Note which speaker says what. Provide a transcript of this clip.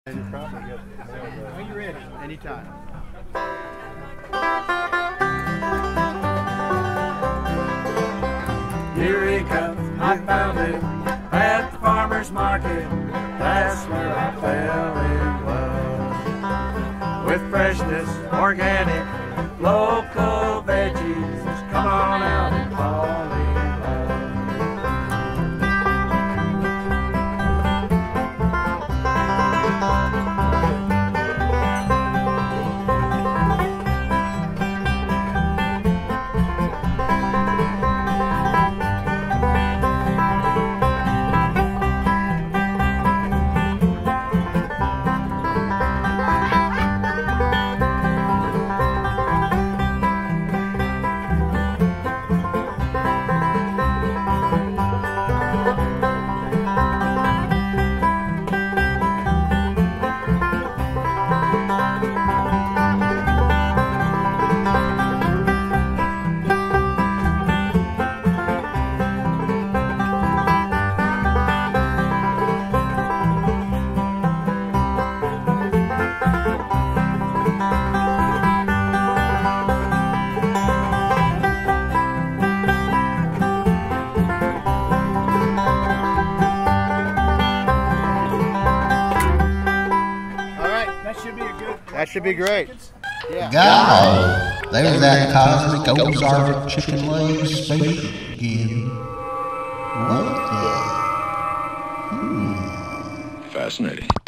Speaker 1: And you probably get
Speaker 2: Are you ready?
Speaker 1: anytime.
Speaker 3: Eureka, I found it at the farmer's market. That's where I fell in love with freshness, organic, local veggies. Come on out and fall in love.
Speaker 1: That should be great. Yeah.
Speaker 4: God, there's that cosmic Ozark chicken leg special again. What the? Fascinating.